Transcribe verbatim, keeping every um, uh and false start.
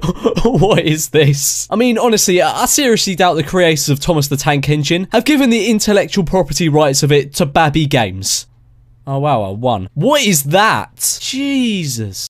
What is this? I mean, honestly, I seriously doubt the creators of Thomas the Tank Engine have given the intellectual property rights of it to Babby Games. Oh wow, I won. What is that? Jesus.